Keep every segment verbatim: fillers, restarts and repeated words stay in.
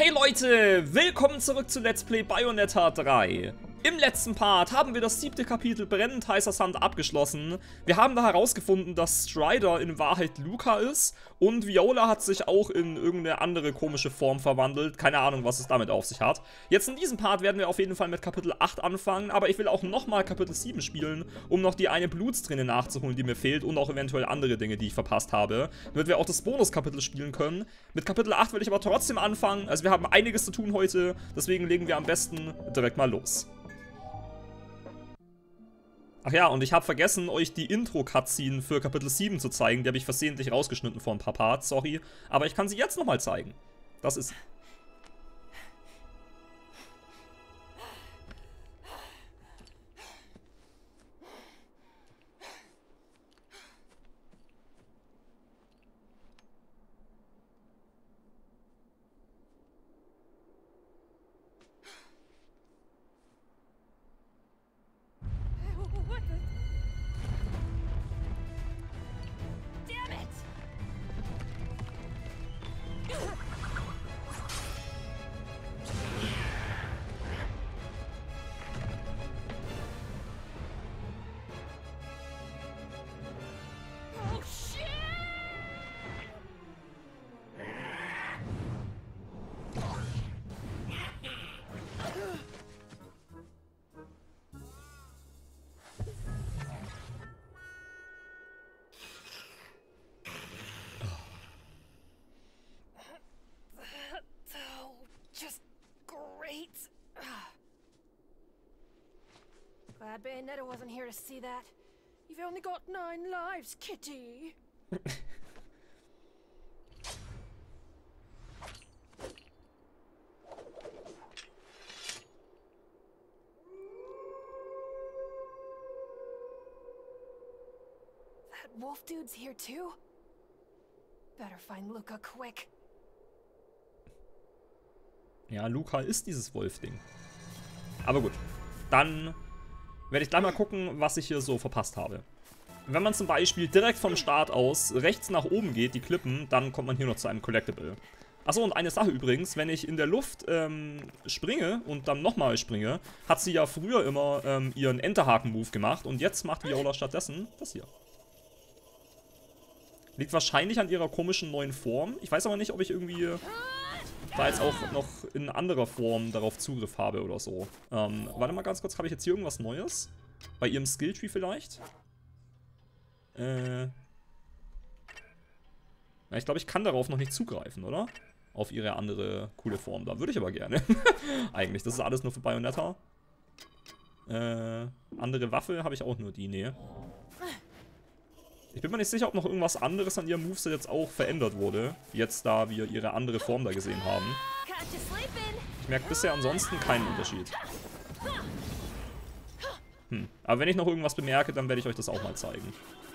Hey Leute, willkommen zurück zu Let's Play Bayonetta drei. Im letzten Part haben wir das siebte Kapitel Brennend heißer Sand abgeschlossen. Wir haben da herausgefunden, dass Strider in Wahrheit Luca ist und Viola hat sich auch in irgendeine andere komische Form verwandelt. Keine Ahnung, was es damit auf sich hat. Jetzt in diesem Part werden wir auf jeden Fall mit Kapitel acht anfangen, aber ich will auch nochmal Kapitel sieben spielen, um noch die eine Blutsträne nachzuholen, die mir fehlt und auch eventuell andere Dinge, die ich verpasst habe, damit wir auch das Bonuskapitel spielen können. Mit Kapitel acht will ich aber trotzdem anfangen, also wir haben einiges zu tun heute, deswegen legen wir am besten direkt mal los. Ach ja, und ich habe vergessen, euch die Intro-Cutscene für Kapitel sieben zu zeigen. Die habe ich versehentlich rausgeschnitten vor ein paar Parts, sorry. Aber ich kann sie jetzt nochmal zeigen. Das ist... Glad Bayonetta wasn't here to see that. You've only got nine lives, kitty. That wolf dude's here too? Better find Luca quick. Ja, Luca ist dieses Wolf-Ding. Aber gut, dann werde ich gleich mal gucken, was ich hier so verpasst habe. Wenn man zum Beispiel direkt vom Start aus rechts nach oben geht, die Klippen, dann kommt man hier noch zu einem Collectible. Achso, und eine Sache übrigens, wenn ich in der Luft ähm, springe und dann nochmal springe, hat sie ja früher immer ähm, ihren Enterhaken-Move gemacht und jetzt macht Viola stattdessen das hier. Liegt wahrscheinlich an ihrer komischen neuen Form. Ich weiß aber nicht, ob ich irgendwie da jetzt auch noch in anderer Form darauf Zugriff habe oder so. Ähm, warte mal ganz kurz, habe ich jetzt hier irgendwas Neues? Bei ihrem Skilltree vielleicht? Äh. Ja, ich glaube, ich kann darauf noch nicht zugreifen, oder? Auf ihre andere coole Form. Da würde ich aber gerne. Eigentlich, das ist alles nur für Bayonetta. Äh, andere Waffe habe ich auch nur die, nee. Ich bin mir nicht sicher, ob noch irgendwas anderes an ihrem Moveset jetzt auch verändert wurde. Jetzt, da wir ihre andere Form da gesehen haben. Ich merke bisher ansonsten keinen Unterschied. Hm. Aber wenn ich noch irgendwas bemerke, dann werde ich euch das auch mal zeigen.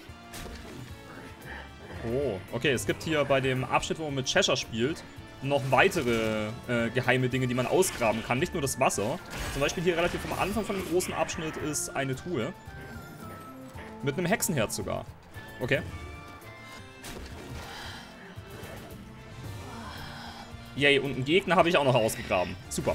Oh, okay, es gibt hier bei dem Abschnitt, wo man mit Cheshire spielt, noch weitere äh, geheime Dinge, die man ausgraben kann. Nicht nur das Wasser. Zum Beispiel hier relativ am Anfang von dem großen Abschnitt ist eine Truhe. Mit einem Hexenherz sogar. Okay. Yay, und einen Gegner habe ich auch noch ausgegraben. Super.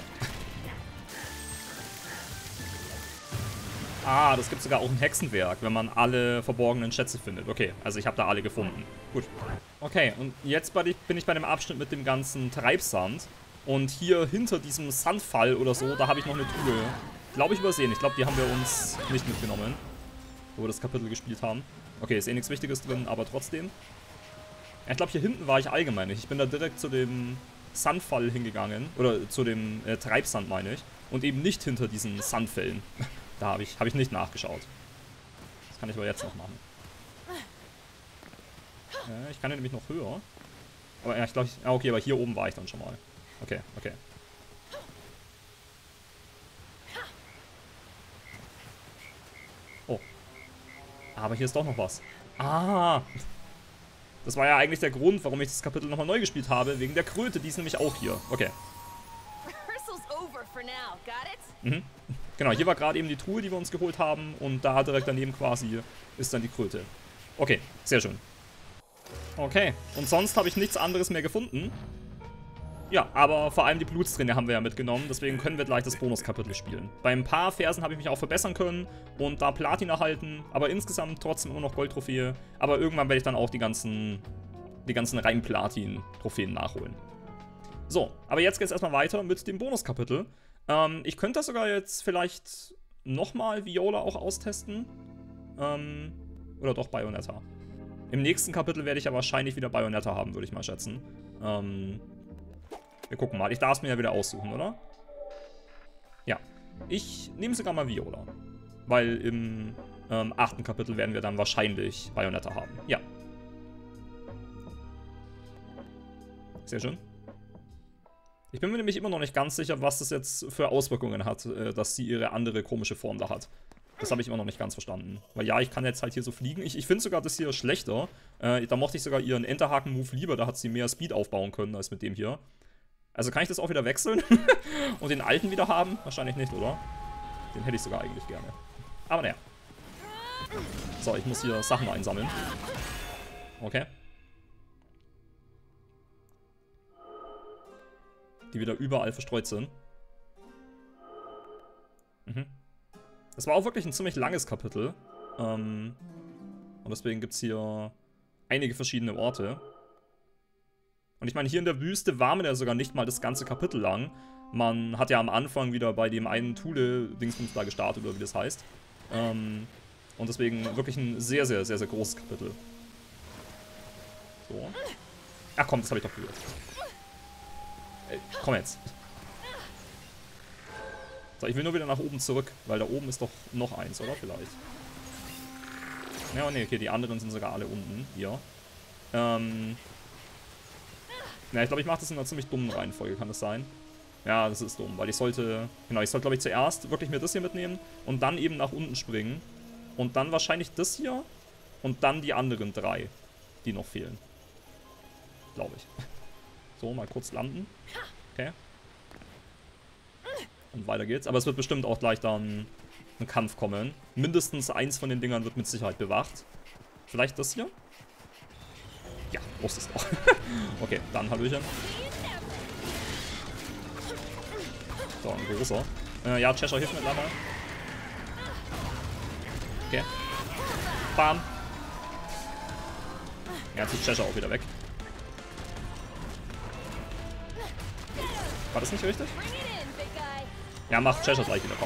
Ah, das gibt sogar auch ein Hexenwerk, wenn man alle verborgenen Schätze findet. Okay, also ich habe da alle gefunden. Gut. Okay, und jetzt bin ich bei dem Abschnitt mit dem ganzen Treibsand. Und hier hinter diesem Sandfall oder so, da habe ich noch eine Truhe. Glaube ich übersehen. Ich glaube, die haben wir uns nicht mitgenommen, wo wir das Kapitel gespielt haben. Okay, ist eh nichts Wichtiges drin, aber trotzdem. Ja, ich glaube, hier hinten war ich allgemein nicht. Ich bin da direkt zu dem Sandfall hingegangen. Oder zu dem äh, Treibsand, meine ich. Und eben nicht hinter diesen Sandfällen. Da habe ich, hab ich nicht nachgeschaut. Das kann ich aber jetzt noch machen. Äh, ich kann ja nämlich noch höher. Aber ja, ich glaube, ich, ja, okay, aber hier oben war ich dann schon mal. Okay, okay. Oh. Aber hier ist doch noch was. Ah. Das war ja eigentlich der Grund, warum ich das Kapitel nochmal neu gespielt habe. Wegen der Kröte, die ist nämlich auch hier. Okay. Mhm. Genau, hier war gerade eben die Truhe, die wir uns geholt haben. Und da direkt daneben quasi ist dann die Kröte. Okay, sehr schön. Okay, und sonst habe ich nichts anderes mehr gefunden. Ja, aber vor allem die Blutsträne haben wir ja mitgenommen, deswegen können wir gleich das Bonuskapitel spielen. Bei ein paar Versen habe ich mich auch verbessern können und da Platin erhalten, aber insgesamt trotzdem immer noch Goldtrophäe. Aber irgendwann werde ich dann auch die ganzen, die ganzen rein Platin-Trophäen nachholen. So, aber jetzt geht es erstmal weiter mit dem Bonuskapitel. Ähm, ich könnte das sogar jetzt vielleicht nochmal Viola auch austesten. Ähm, oder doch Bayonetta. Im nächsten Kapitel werde ich ja wahrscheinlich wieder Bayonetta haben, würde ich mal schätzen. Ähm... Wir gucken mal. Ich darf es mir ja wieder aussuchen, oder? Ja. Ich nehme sogar mal Viola. Weil im ähm, achten Kapitel werden wir dann wahrscheinlich Bayonetta haben. Ja. Sehr schön. Ich bin mir nämlich immer noch nicht ganz sicher, was das jetzt für Auswirkungen hat, äh, dass sie ihre andere komische Form da hat. Das habe ich immer noch nicht ganz verstanden. Weil ja, ich kann jetzt halt hier so fliegen. Ich, ich finde sogar das hier schlechter. Äh, da mochte ich sogar ihren Enterhaken-Move lieber. Da hat sie mehr Speed aufbauen können als mit dem hier. Also kann ich das auch wieder wechseln und den alten wieder haben? Wahrscheinlich nicht, oder? Den hätte ich sogar eigentlich gerne. Aber naja. So, ich muss hier Sachen einsammeln. Okay. Die wieder überall verstreut sind. Mhm. Das war auch wirklich ein ziemlich langes Kapitel. Ähm, und deswegen gibt es hier einige verschiedene Orte. Und ich meine, hier in der Wüste war man ja sogar nicht mal das ganze Kapitel lang. Man hat ja am Anfang wieder bei dem einen Thule-Dingsbums da gestartet, oder wie das heißt. Ähm, und deswegen wirklich ein sehr, sehr, sehr, sehr großes Kapitel. So. Ach komm, das habe ich doch berührt. Ey, komm jetzt. So, ich will nur wieder nach oben zurück, weil da oben ist doch noch eins, oder? Vielleicht. Ja, nee, okay, die anderen sind sogar alle unten. Hier. Ähm... Ja, ich glaube, ich mache das in einer ziemlich dummen Reihenfolge, kann das sein? Ja, das ist dumm, weil ich sollte, genau, ich sollte, glaube ich, zuerst wirklich mir das hier mitnehmen und dann eben nach unten springen. Und dann wahrscheinlich das hier und dann die anderen drei, die noch fehlen. Glaube ich. So, mal kurz landen. Okay. Und weiter geht's. Aber es wird bestimmt auch gleich dann ein Kampf kommen. Mindestens eins von den Dingern wird mit Sicherheit bewacht. Vielleicht das hier? Ja, wusste es doch. Okay, dann Hallöchen. So, ein großer. Äh, ja, Cheshire hilft mir gleich mal. Okay. Bam. Ja, jetzt ist Cheshire auch wieder weg. War das nicht richtig? Ja, macht Cheshire gleich wieder, komm.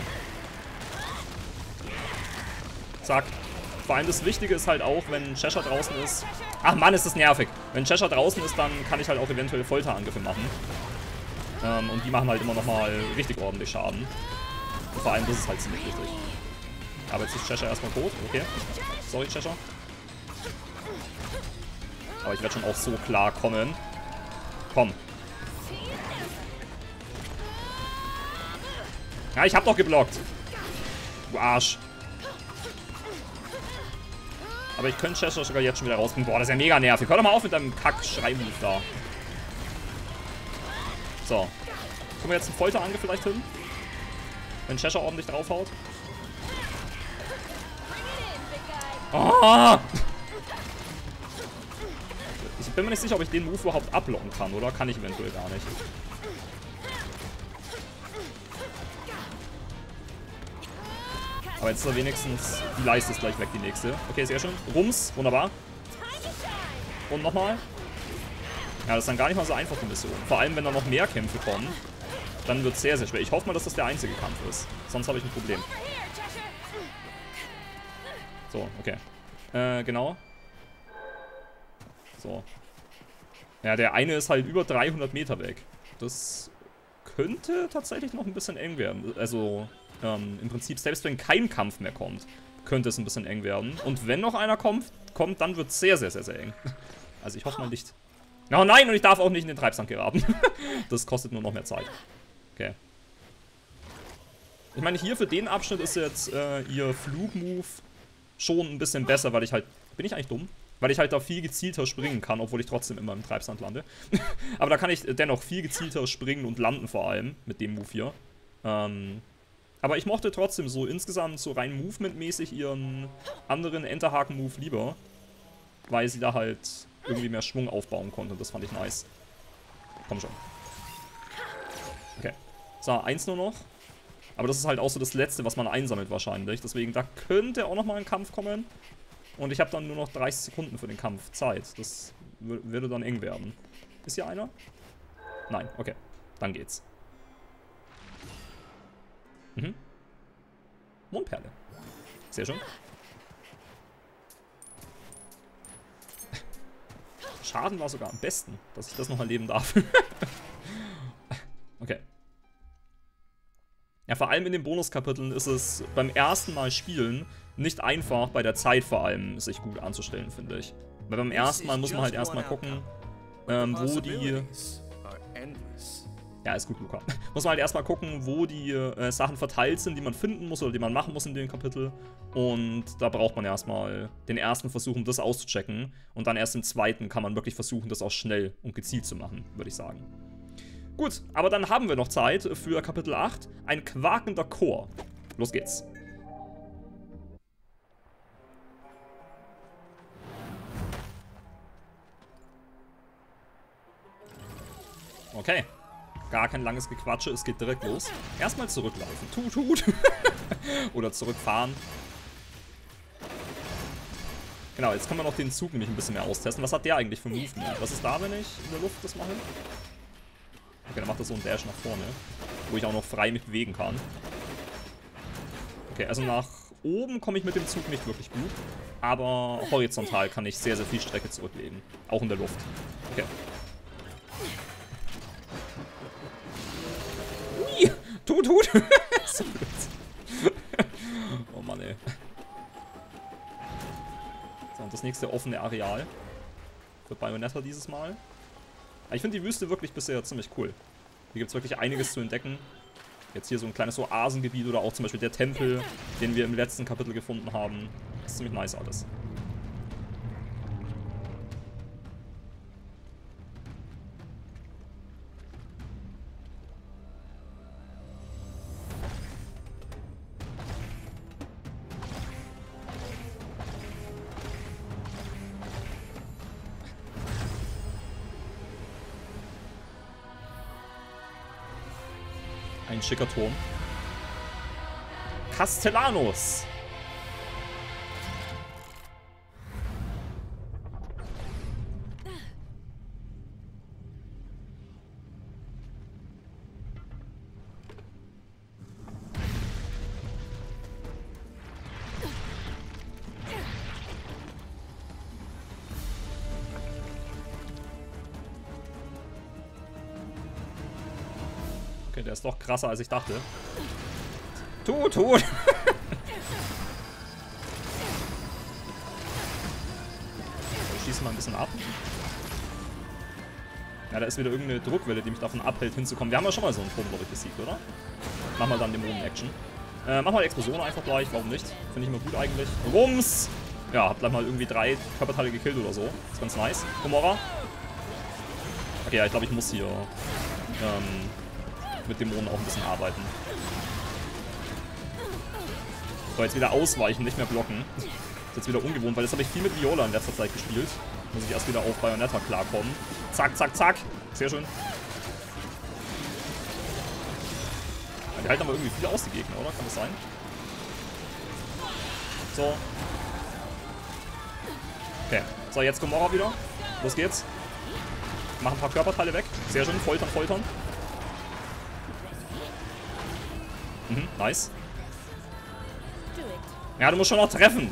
Zack. Vor allem das Wichtige ist halt auch, wenn Cheshire draußen ist... Ach Mann, ist das nervig. Wenn Cheshire draußen ist, dann kann ich halt auch eventuell Folterangriffe machen. Ähm, und die machen halt immer nochmal richtig ordentlich Schaden. Und vor allem das ist halt ziemlich wichtig. Aber jetzt ist Cheshire erstmal tot. Okay. Sorry, Cheshire. Aber ich werde schon auch so klar kommen. Komm. Ja, ich hab doch geblockt. Du Arsch. Aber ich könnte Cheshire sogar jetzt schon wieder rausbringen. Boah, das ist ja mega nervig. Hör doch mal auf mit deinem Kack-Schrei-Move da. So. Kommen wir jetzt einen Folterangriff vielleicht hin? Wenn Cheshire ordentlich draufhaut. Oh! Ich bin mir nicht sicher, ob ich den Move überhaupt ablocken kann, oder? Kann ich eventuell gar nicht. Aber jetzt ist er wenigstens... Die Leiste ist gleich weg, die nächste. Okay, sehr schön. Rums, wunderbar. Und nochmal. Ja, das ist dann gar nicht mal so einfach, die Mission. Vor allem, wenn da noch mehr Kämpfe kommen, dann wird es sehr, sehr schwer. Ich hoffe mal, dass das der einzige Kampf ist. Sonst habe ich ein Problem. So, okay. Äh, genau. So. Ja, der eine ist halt über dreihundert Meter weg. Das könnte tatsächlich noch ein bisschen eng werden. Also, ähm, im Prinzip, selbst wenn kein Kampf mehr kommt, könnte es ein bisschen eng werden. Und wenn noch einer kommt, kommt dann wird es sehr, sehr, sehr, sehr eng. Also ich hoffe mal nicht. Oh nein, und ich darf auch nicht in den Treibsand geraten. Das kostet nur noch mehr Zeit. Okay. Ich meine, hier für den Abschnitt ist jetzt äh, ihr Flugmove schon ein bisschen besser, weil ich halt... Bin ich eigentlich dumm? Weil ich halt da viel gezielter springen kann, obwohl ich trotzdem immer im Treibsand lande. Aber da kann ich dennoch viel gezielter springen und landen vor allem, mit dem Move hier. Ähm, aber ich mochte trotzdem so insgesamt so rein Movement-mäßig ihren anderen Enterhaken-Move lieber. Weil sie da halt irgendwie mehr Schwung aufbauen konnte und das fand ich nice. Komm schon. Okay. So, eins nur noch. Aber das ist halt auch so das Letzte, was man einsammelt wahrscheinlich. Deswegen, da könnte auch nochmal ein Kampf kommen. Und ich habe dann nur noch dreißig Sekunden für den Kampf Zeit. Das würde dann eng werden. Ist hier einer? Nein, okay. Dann geht's. Mhm. Mondperle. Sehr schön. Schaden war sogar am besten, dass ich das noch erleben darf. Okay. Ja, vor allem in den Bonuskapiteln ist es beim ersten Mal spielen nicht einfach, bei der Zeit vor allem, sich gut anzustellen, finde ich. Weil beim ersten Mal muss man halt erstmal gucken, ähm, wo die... Ja, ist gut, Luca. Muss man halt erstmal gucken, wo die äh, Sachen verteilt sind, die man finden muss oder die man machen muss in dem Kapitel. Und da braucht man erstmal den ersten Versuch, um das auszuchecken. Und dann erst im zweiten kann man wirklich versuchen, das auch schnell und gezielt zu machen, würde ich sagen. Gut, aber dann haben wir noch Zeit für Kapitel acht. Ein quakender Chor. Los geht's. Okay. Gar kein langes Gequatsche, es geht direkt los. Erstmal zurücklaufen. Tut, tut. Oder zurückfahren. Genau, jetzt können wir noch den Zug nämlich ein bisschen mehr austesten. Was hat der eigentlich für Movement? Was ist da, wenn ich in der Luft das mache? Okay, dann macht das so einen Dash nach vorne. Wo ich auch noch frei mich bewegen kann. Okay, also nach oben komme ich mit dem Zug nicht wirklich gut. Aber horizontal kann ich sehr, sehr viel Strecke zurücklegen. Auch in der Luft. Okay. Ui! Tut, tut! So blöd. Oh Mann, ey. So, und das nächste offene Areal. Für Bayonetta dieses Mal. Ich finde die Wüste wirklich bisher ziemlich cool. Hier gibt es wirklich einiges zu entdecken. Jetzt hier so ein kleines Oasengebiet oder auch zum Beispiel der Tempel, den wir im letzten Kapitel gefunden haben. Das ist ziemlich nice alles. Ein schicker Turm. Castellanos. Okay, der ist doch krasser, als ich dachte. Tut, tut! Ich schieße mal ein bisschen ab. Ja, da ist wieder irgendeine Druckwelle, die mich davon abhält, hinzukommen. Wir haben ja schon mal so einen Turm, glaube ich, besiegt, oder? Machen wir dann Dämonen-Action. Äh, machen wir die Explosion einfach gleich, warum nicht? Finde ich immer gut eigentlich. Rums! Ja, hab gleich mal irgendwie drei Körperteile gekillt oder so. Ist ganz nice. Gomorra. Okay, ja, ich glaube, ich muss hier ähm, mit Dämonen auch ein bisschen arbeiten. So, jetzt wieder ausweichen, nicht mehr blocken. Das ist jetzt wieder ungewohnt, weil das habe ich viel mit Viola in letzter Zeit gespielt. Muss ich erst wieder auf Bayonetta klarkommen. Zack, zack, zack. Sehr schön. Ja, die halten aber irgendwie viel aus, die Gegner, oder? Kann das sein? So. Okay. So, jetzt Gomorra wieder. Los geht's. Mach ein paar Körperteile weg. Sehr schön. Foltern, foltern. Mhm, nice. Ja, du musst schon noch treffen.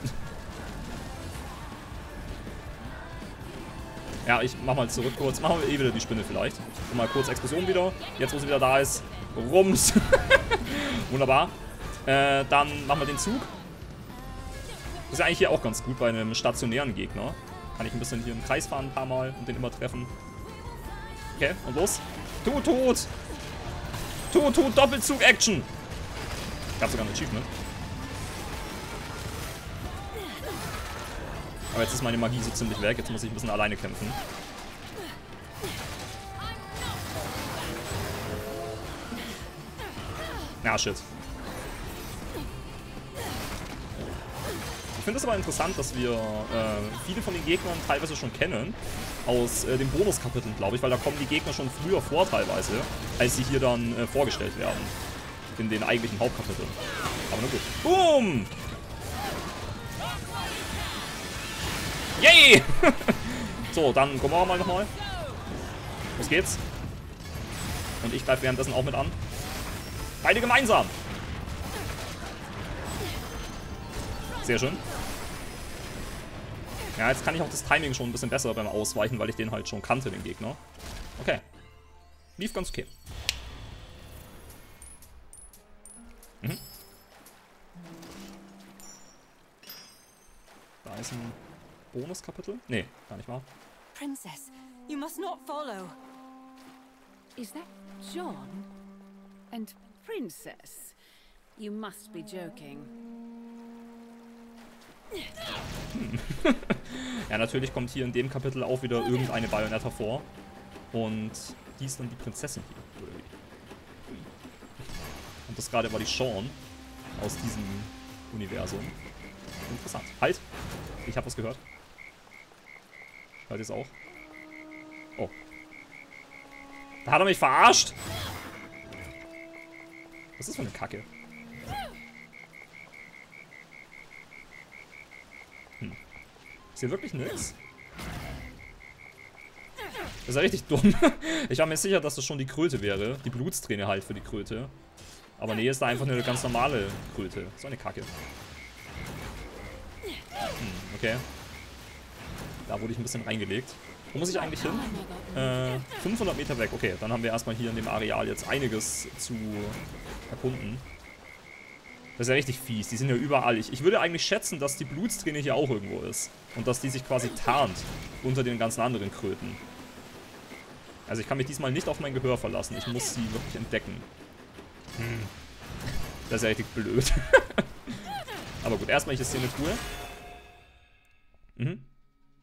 Ja, ich mach mal zurück kurz. Machen wir eh wieder die Spinne vielleicht. Und mal kurz Explosion wieder. Jetzt, wo sie wieder da ist. Rums. Wunderbar. Äh, dann machen wir den Zug. Das ist ja eigentlich hier auch ganz gut bei einem stationären Gegner. Kann ich ein bisschen hier im Kreis fahren ein paar Mal und den immer treffen. Okay, und los. Tut, tut. Tut, tut, Doppelzug-Action. Gab sogar ein Achievement. Aber jetzt ist meine Magie so ziemlich weg. Jetzt muss ich ein bisschen alleine kämpfen. Ja, shit. Ich finde es aber interessant, dass wir äh, viele von den Gegnern teilweise schon kennen. Aus äh, den Bonuskapiteln, glaube ich, weil da kommen die Gegner schon früher vor teilweise, als sie hier dann äh, vorgestellt werden. In den eigentlichen Hauptkapiteln. Aber na gut. Boom! Yay! So, dann kommen wir mal nochmal. Los geht's. Und ich greife währenddessen auch mit an. Beide gemeinsam. Sehr schön. Ja, jetzt kann ich auch das Timing schon ein bisschen besser beim Ausweichen, weil ich den halt schon kannte, den Gegner. Okay. Lief ganz okay. Mhm. Da ist ein Bonuskapitel. Nee, gar nicht wahr. Princess, you must not follow. Is that John? And Princess? You must be joking. Hm. Ja, natürlich kommt hier in dem Kapitel auch wieder irgendeine Bayonetta vor. Und die ist dann die Prinzessin hier. Oder wie? Und das gerade war die Sean aus diesem Universum. Interessant. Halt! Ich habe was gehört. Hört ihr es auch? Oh. Da hat er mich verarscht! Was ist das für eine Kacke? Hm. Ist hier wirklich nix? Das ist ja richtig dumm. Ich war mir sicher, dass das schon die Kröte wäre. Die Blutsträne halt für die Kröte. Aber nee, ist da einfach nur eine ganz normale Kröte. So eine Kacke. Hm, okay. Da wurde ich ein bisschen reingelegt. Wo muss ich eigentlich hin? Äh, fünfhundert Meter weg. Okay, dann haben wir erstmal hier in dem Areal jetzt einiges zu erkunden. Das ist ja richtig fies. Die sind ja überall. Ich, ich würde eigentlich schätzen, dass die Blutsträne hier auch irgendwo ist. Und dass die sich quasi tarnt unter den ganzen anderen Kröten. Also ich kann mich diesmal nicht auf mein Gehör verlassen. Ich muss sie wirklich entdecken. Hm. Das ist ja richtig blöd. Aber gut, erstmal ist hier eine Truhe. Mhm.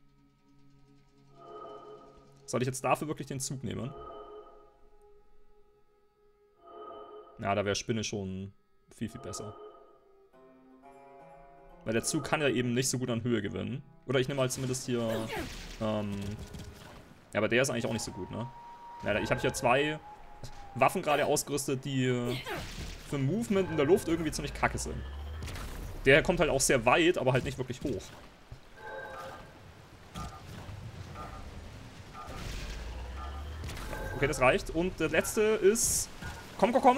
Soll ich jetzt dafür wirklich den Zug nehmen? Ja, da wäre Spinne schon viel, viel besser. Weil der Zug kann ja eben nicht so gut an Höhe gewinnen. Oder ich nehme halt zumindest hier... Ähm, ja, aber der ist eigentlich auch nicht so gut, ne? Ja, ich habe hier zwei Waffen gerade ausgerüstet, die für Movement in der Luft irgendwie ziemlich kacke sind. Der kommt halt auch sehr weit, aber halt nicht wirklich hoch. Okay, das reicht. Und der letzte ist... Komm, komm, komm.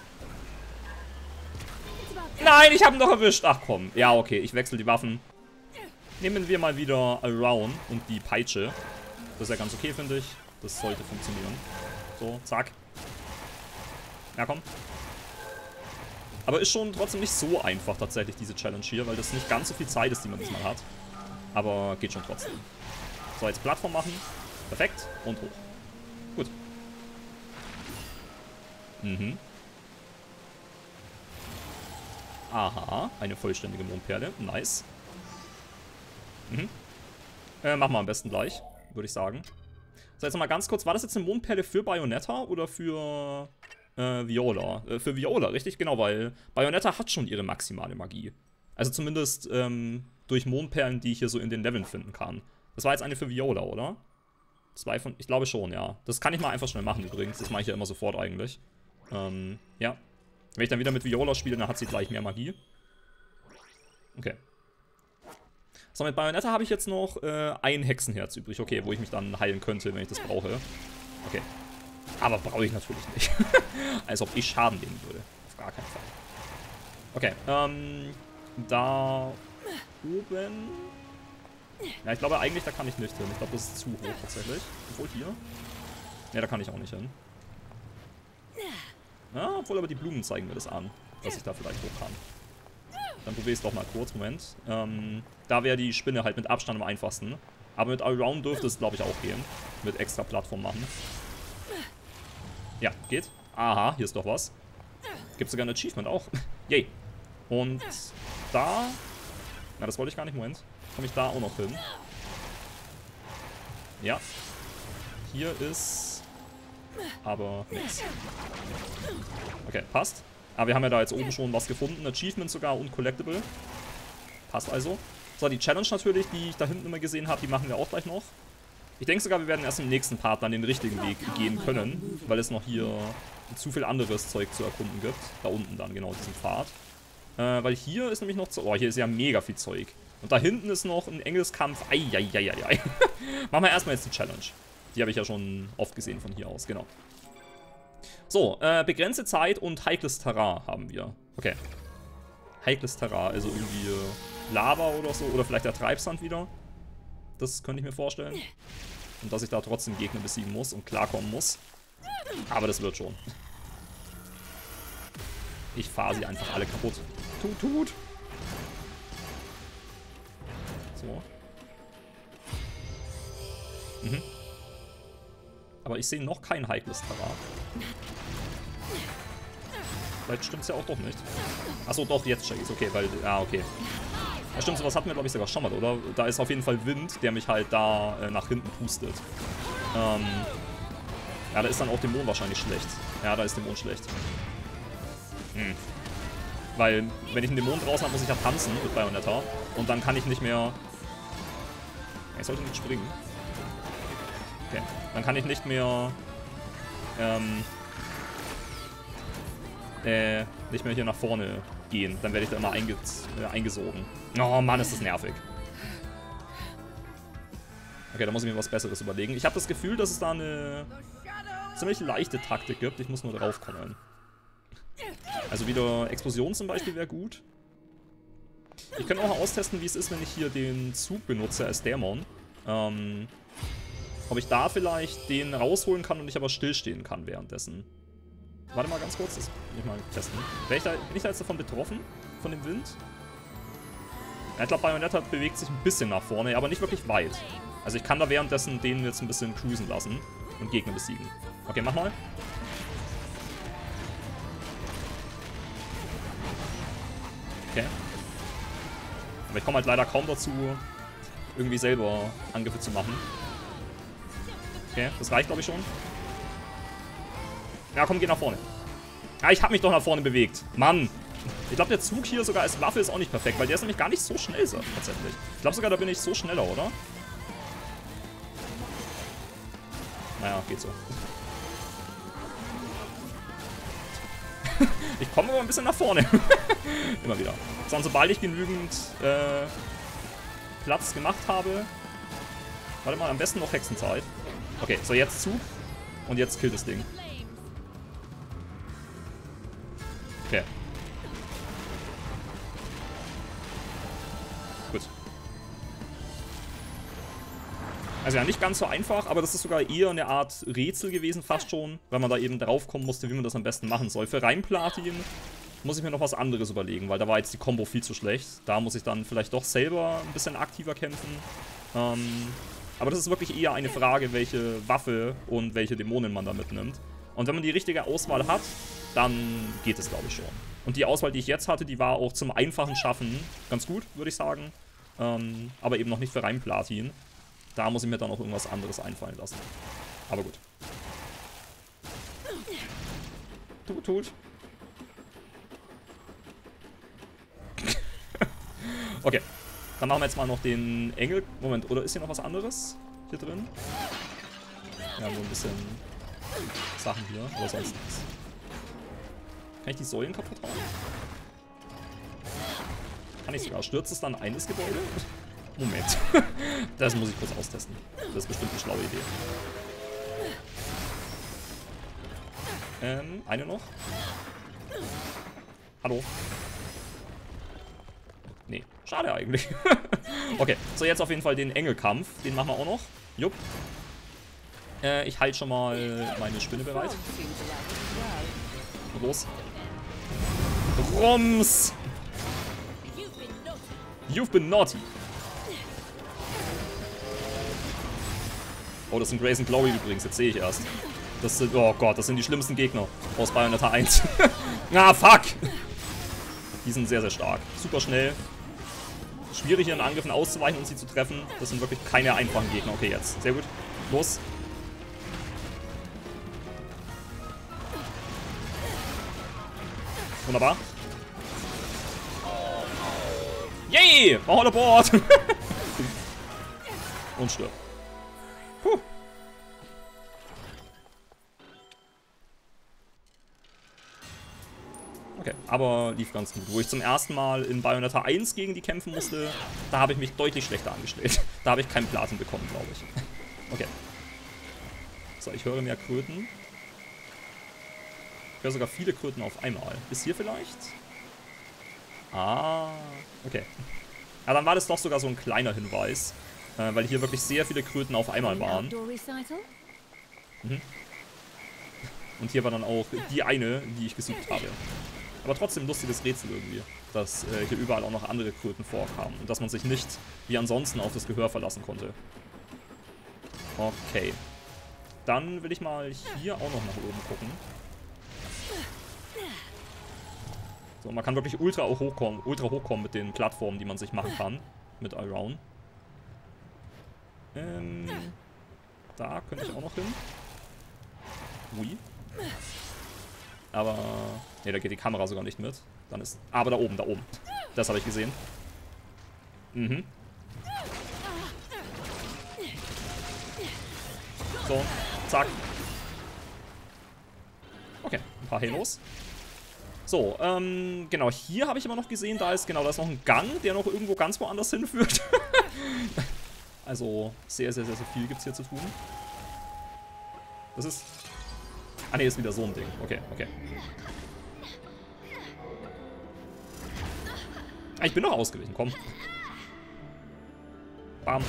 Nein, ich habe ihn doch erwischt. Ach komm. Ja, okay, ich wechsle die Waffen. Nehmen wir mal wieder Around und die Peitsche. Das ist ja ganz okay, finde ich. Das sollte funktionieren. So, zack. Ja, komm. Aber ist schon trotzdem nicht so einfach tatsächlich, diese Challenge hier, weil das nicht ganz so viel Zeit ist, die man diesmal hat. Aber geht schon trotzdem. So, jetzt Plattform machen. Perfekt. Und hoch. Gut. Mhm. Aha, eine vollständige Mondperle. Nice. Mhm. Äh, machen wir am besten gleich, würde ich sagen. So, jetzt nochmal ganz kurz. War das jetzt eine Mondperle für Bayonetta oder für äh, Viola? Äh, für Viola, richtig? Genau, weil Bayonetta hat schon ihre maximale Magie. Also zumindest ähm, durch Mondperlen, die ich hier so in den Leveln finden kann. Das war jetzt eine für Viola, oder? Zwei von... Ich glaube schon, ja. Das kann ich mal einfach schnell machen übrigens. Das mache ich ja immer sofort eigentlich. Ähm, ja. Wenn ich dann wieder mit Viola spiele, dann hat sie gleich mehr Magie. Okay. So, mit Bayonetta habe ich jetzt noch äh, ein Hexenherz übrig. Okay, wo ich mich dann heilen könnte, wenn ich das brauche. Okay. Aber brauche ich natürlich nicht. Als ob ich Schaden nehmen würde. Auf gar keinen Fall. Okay, ähm... Da... oben... Ja, ich glaube eigentlich, da kann ich nicht hin. Ich glaube, das ist zu hoch tatsächlich. Obwohl hier... Ne, da kann ich auch nicht hin. Ja, obwohl aber die Blumen zeigen mir das an, dass ich da vielleicht hoch kann. Dann probiere ich es doch mal kurz. Moment. Ähm, da wäre die Spinne halt mit Abstand am einfachsten. Aber mit Around dürfte es, glaube ich, auch gehen. Mit extra Plattform machen. Ja, geht. Aha, hier ist doch was. Gibt sogar ein Achievement auch. Yay. Und da... Na, das wollte ich gar nicht. Moment. Komme ich da auch noch hin? Ja. Hier ist... aber nichts. Okay, passt. Aber wir haben ja da jetzt oben schon was gefunden. Achievement sogar und Collectible. Passt also. So, die Challenge natürlich, die ich da hinten immer gesehen habe, die machen wir auch gleich noch. Ich denke sogar, wir werden erst im nächsten Part dann den richtigen Weg gehen können, weil es noch hier zu viel anderes Zeug zu erkunden gibt. Da unten dann, genau, diesen Pfad. Äh, weil hier ist nämlich noch... Oh, hier ist ja mega viel Zeug. Und da hinten ist noch ein Engelskampf. Eieieiei. Machen wir erstmal jetzt die Challenge. Die habe ich ja schon oft gesehen von hier aus, genau. So, äh, begrenzte Zeit und heikles Terrain haben wir. Okay. Heikles Terrain, also irgendwie äh, Lava oder so. Oder vielleicht der Treibsand wieder. Das könnte ich mir vorstellen. Und dass ich da trotzdem Gegner besiegen muss und klarkommen muss. Aber das wird schon. Ich fahre sie einfach alle kaputt. Tut, tut. So. Mhm. Aber ich sehe noch kein heikles Terrain. Vielleicht stimmt es ja auch doch nicht. Achso, doch, jetzt check ich's. Okay, weil... Ja, okay. Ja, stimmt, sowas hatten wir, glaube ich, sogar schon mal, oder? Da ist auf jeden Fall Wind, der mich halt da äh, nach hinten pustet. Ähm... Ja, da ist dann auch Dämon wahrscheinlich schlecht. Ja, da ist Dämon schlecht. Hm. Weil, wenn ich einen Dämon draußen habe, muss ich ja tanzen mit Bayonetta. Und dann kann ich nicht mehr... Ich sollte nicht springen. Okay. Dann kann ich nicht mehr... Ähm... Äh... Nicht mehr hier nach vorne gehen. Dann werde ich da immer einge äh, eingesogen. Oh Mann, ist das nervig. Okay, da muss ich mir was Besseres überlegen. Ich habe das Gefühl, dass es da eine ziemlich leichte Taktik gibt. Ich muss nur drauf kommen. Also wieder Explosion zum Beispiel wäre gut. Ich könnte auch mal austesten, wie es ist, wenn ich hier den Zug benutze als Dämon. Ähm, ob ich da vielleicht den rausholen kann und ich aber stillstehen kann währenddessen. Warte mal ganz kurz, das will ich mal testen. Bin ich da, bin ich da jetzt davon betroffen? Von dem Wind? Ja, ich glaube, Bayonetta bewegt sich ein bisschen nach vorne, aber nicht wirklich weit. Also ich kann da währenddessen den jetzt ein bisschen cruisen lassen und Gegner besiegen. Okay, mach mal. Okay. Aber ich komme halt leider kaum dazu, irgendwie selber Angriffe zu machen. Okay, das reicht, glaube ich, schon. Ja, komm, geh nach vorne. Ja, ich habe mich doch nach vorne bewegt. Mann. Ich glaube, der Zug hier sogar als Waffe ist auch nicht perfekt, weil der ist nämlich gar nicht so schnell, tatsächlich. Ich glaube sogar, da bin ich so schneller, oder? Naja, geht so. Ich komme aber ein bisschen nach vorne. Immer wieder. So, und sobald ich genügend äh, Platz gemacht habe... Warte mal, am besten noch Hexenzeit. Okay, so jetzt Zug. Und jetzt killt das Ding. Okay. Gut. Also ja, nicht ganz so einfach, aber das ist sogar eher eine Art Rätsel gewesen, fast schon, weil man da eben draufkommen musste, wie man das am besten machen soll. Für rein Platin muss ich mir noch was anderes überlegen, weil da war jetzt die Combo viel zu schlecht. Da muss ich dann vielleicht doch selber ein bisschen aktiver kämpfen. Ähm, aber das ist wirklich eher eine Frage, welche Waffe und welche Dämonen man da mitnimmt. Und wenn man die richtige Auswahl hat, dann geht es, glaube ich, schon. Und die Auswahl, die ich jetzt hatte, die war auch zum einfachen Schaffen ganz gut, würde ich sagen. Ähm, aber eben noch nicht für rein Platin. Da muss ich mir dann auch irgendwas anderes einfallen lassen. Aber gut. Tut, tut. Okay. Dann machen wir jetzt mal noch den Engel. Moment, oder ist hier noch was anderes hier drin? Ja, nur ein bisschen Sachen hier, aber sonst nichts. Kann ich die Säulen kaputt hauen? Kann ich sogar. Stürzt es dann ein, das Gebäude? Moment. Das muss ich kurz austesten. Das ist bestimmt eine schlaue Idee. Ähm, eine noch. Hallo. Nee, schade eigentlich. Okay, so jetzt auf jeden Fall den Engelkampf. Den machen wir auch noch. Jupp. Äh, ich halte schon mal meine Spinne bereit. Und los. Rums! You've been naughty. Oh, das sind Grace and Glory übrigens, jetzt sehe ich erst. Das sind, oh Gott, das sind die schlimmsten Gegner aus Bayonetta eins. Ah, fuck! Die sind sehr, sehr stark. Super schnell. Schwierig, ihren Angriffen auszuweichen und sie zu treffen. Das sind wirklich keine einfachen Gegner. Okay, jetzt. Sehr gut. Los. Wunderbar. Yay! All aboard! Und stirb. Puh. Okay, aber lief ganz gut. Wo ich zum ersten Mal in Bayonetta eins gegen die kämpfen musste, da habe ich mich deutlich schlechter angestellt. Da habe ich keinen Platin bekommen, glaube ich. Okay. So, ich höre mehr Kröten. Ich höre sogar viele Kröten auf einmal. Ist hier vielleicht? Ah, okay. Ja, dann war das doch sogar so ein kleiner Hinweis, äh, weil hier wirklich sehr viele Kröten auf einmal waren. Mhm. Und hier war dann auch die eine, die ich gesucht habe. Aber trotzdem lustiges Rätsel irgendwie, dass äh, hier überall auch noch andere Kröten vorkamen und dass man sich nicht wie ansonsten auf das Gehör verlassen konnte. Okay. Dann will ich mal hier auch noch nach oben gucken. So, man kann wirklich ultra hochkommen, ultra hochkommen mit den Plattformen, die man sich machen kann. Mit Around. Ähm, da könnte ich auch noch hin. Ui. Aber, ne, da geht die Kamera sogar nicht mit. Dann ist, aber da oben, da oben. Das habe ich gesehen. Mhm. So, zack. Okay, ein paar Halos. So, ähm, genau, hier habe ich immer noch gesehen, da ist, genau, da ist noch ein Gang, der noch irgendwo ganz woanders hinführt. Also, sehr, sehr, sehr, sehr viel gibt es hier zu tun. Das ist... Ah, ne, ist wieder so ein Ding. Okay, okay. Ah, ich bin noch ausgewichen, komm. Bam.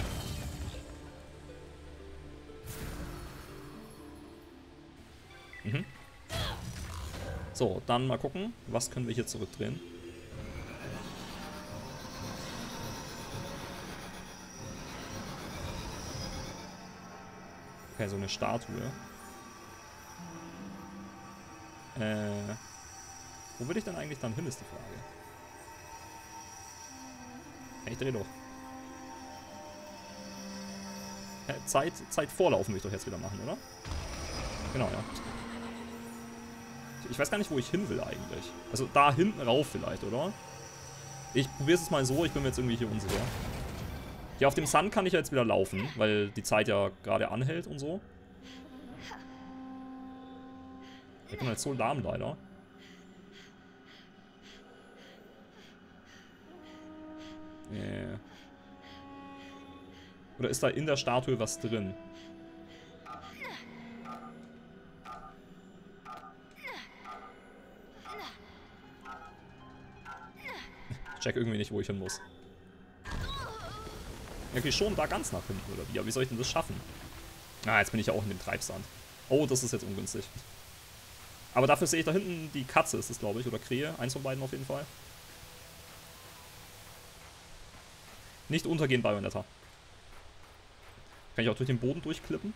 Mhm. So, dann mal gucken, was können wir hier zurückdrehen. Okay, so eine Statue. Äh, wo will ich denn eigentlich dann hin, ist die Frage. Ich dreh doch. Äh, Zeit, Zeit vorlaufen will ich doch jetzt wieder machen, oder? Genau, ja. Ich weiß gar nicht, wo ich hin will eigentlich. Also da hinten rauf vielleicht, oder? Ich probiere es jetzt mal so, ich bin mir jetzt irgendwie hier unsicher. Hier auf dem Sun kann ich ja jetzt wieder laufen, weil die Zeit ja gerade anhält und so. Ich bin halt so lahm leider. Yeah. Oder ist da in der Statue was drin? Ich check irgendwie nicht, wo ich hin muss. Okay, schon da ganz nach hinten, oder wie? Aber wie soll ich denn das schaffen? Ah, jetzt bin ich ja auch in dem Treibsand. Oh, das ist jetzt ungünstig. Aber dafür sehe ich da hinten die Katze, ist es, glaube ich, oder Krähe. Eins von beiden auf jeden Fall. Nicht untergehen, Bayonetta. Kann ich auch durch den Boden durchklippen?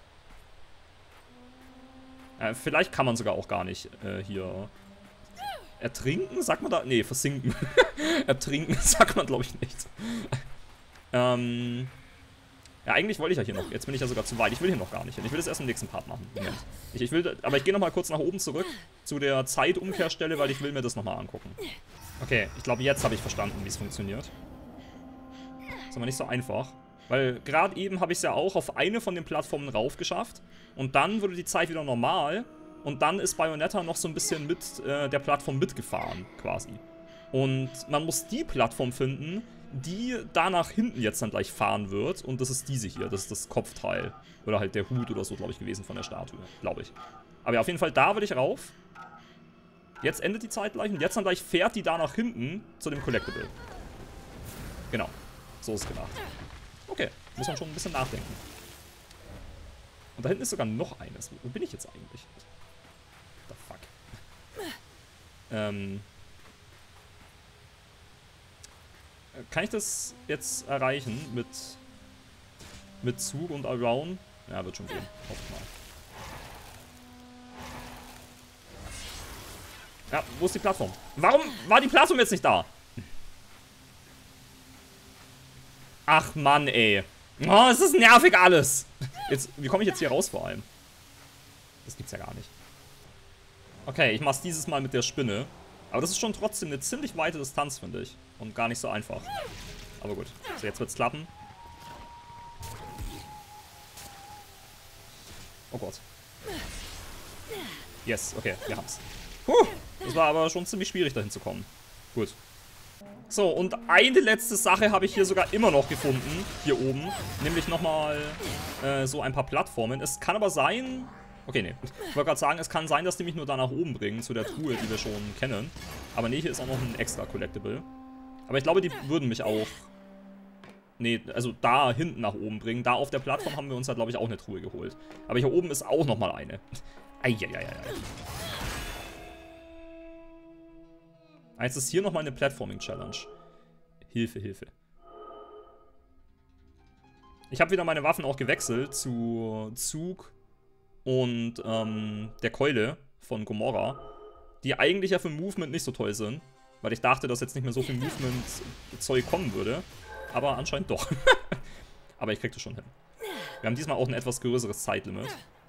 Äh, vielleicht kann man sogar auch gar nicht äh, hier... Ertrinken? Sagt man da? Nee, versinken. Ertrinken sagt man, glaube ich, nicht. ähm... Ja, eigentlich wollte ich ja hier noch. Jetzt bin ich ja sogar zu weit. Ich will hier noch gar nicht hin. Ich will das erst im nächsten Part machen. Moment. Ich, ich will, aber ich gehe nochmal kurz nach oben zurück zu der Zeitumkehrstelle, weil ich will mir das nochmal angucken. Okay, ich glaube, jetzt habe ich verstanden, wie es funktioniert. Ist aber nicht so einfach. Weil gerade eben habe ich es ja auch auf eine von den Plattformen rauf geschafft. Und dann wurde die Zeit wieder normal. Und dann ist Bayonetta noch so ein bisschen mit äh, der Plattform mitgefahren, quasi. Und man muss die Plattform finden, die da nach hinten jetzt dann gleich fahren wird. Und das ist diese hier, das ist das Kopfteil. Oder halt der Hut oder so, glaube ich, gewesen von der Statue, glaube ich. Aber ja, auf jeden Fall, da will ich rauf. Jetzt endet die Zeit gleich und jetzt dann gleich fährt die da nach hinten zu dem Collectible. Genau, so ist es gedacht. Okay, muss man schon ein bisschen nachdenken. Und da hinten ist sogar noch eines. Wo bin ich jetzt eigentlich? What the fuck? Ähm... Kann ich das jetzt erreichen mit, mit Zug und Around? Ja, wird schon gehen. Hoffe ich mal. Ja, wo ist die Plattform? Warum war die Plattform jetzt nicht da? Ach Mann, ey. Oh, es ist nervig alles. Jetzt, wie komme ich jetzt hier raus vor allem? Das gibt's ja gar nicht. Okay, ich mach's dieses Mal mit der Spinne. Aber das ist schon trotzdem eine ziemlich weite Distanz, finde ich. Und gar nicht so einfach. Aber gut. So, jetzt wird's klappen. Oh Gott. Yes, okay, wir haben's. Puh, das war aber schon ziemlich schwierig, dahin zu kommen. Gut. So, und eine letzte Sache habe ich hier sogar immer noch gefunden, hier oben. Nämlich nochmal äh, so ein paar Plattformen. Es kann aber sein... Okay, nee. Ich wollte gerade sagen, es kann sein, dass die mich nur da nach oben bringen, zu der Truhe, die wir schon kennen. Aber nee, hier ist auch noch ein extra Collectible. Aber ich glaube, die würden mich auch... Nee, also da hinten nach oben bringen. Da auf der Plattform haben wir uns da, glaube ich, auch eine Truhe geholt. Aber hier oben ist auch nochmal eine. Eieieiei. Jetzt ist hier nochmal eine Platforming-Challenge. Hilfe, Hilfe. Ich habe wieder meine Waffen auch gewechselt zu Zug und ähm, der Keule von Gomorra. Die eigentlich ja für Movement nicht so toll sind. Weil ich dachte, dass jetzt nicht mehr so viel Movement-Zeug kommen würde. Aber anscheinend doch. Aber ich krieg das schon hin. Wir haben diesmal auch ein etwas größeres Zeitlimit.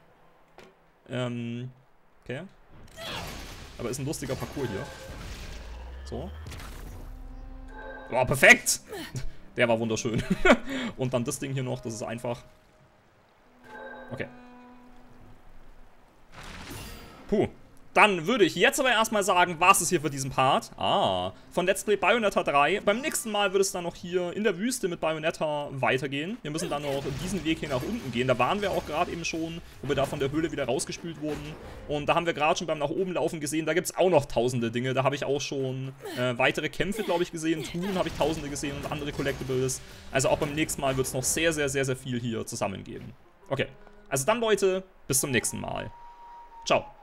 Ähm, okay. Aber ist ein lustiger Parcours hier. So. Oh, perfekt! Der war wunderschön. Und dann das Ding hier noch, das ist einfach... Okay. Puh. Dann würde ich jetzt aber erstmal sagen, was ist hier für diesen Part? Ah, von Let's Play Bayonetta drei. Beim nächsten Mal wird es dann noch hier in der Wüste mit Bayonetta weitergehen. Wir müssen dann noch diesen Weg hier nach unten gehen. Da waren wir auch gerade eben schon, wo wir da von der Höhle wieder rausgespült wurden. Und da haben wir gerade schon beim nach oben laufen gesehen, da gibt es auch noch tausende Dinge. Da habe ich auch schon äh, weitere Kämpfe, glaube ich, gesehen. Truhen habe ich tausende gesehen und andere Collectibles. Also auch beim nächsten Mal wird es noch sehr, sehr, sehr, sehr viel hier zusammengeben. Okay, also dann Leute, bis zum nächsten Mal. Ciao.